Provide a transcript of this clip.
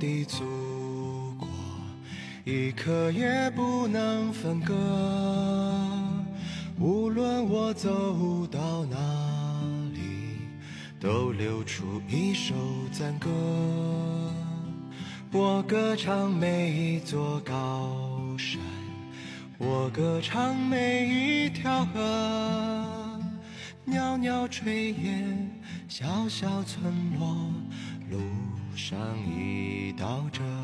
的祖国，一刻也不能分割。无论我走到哪里，都流出一首赞歌。我歌唱每一座高山，我歌唱每一条河，袅袅炊烟，小小村落，路上一道辙。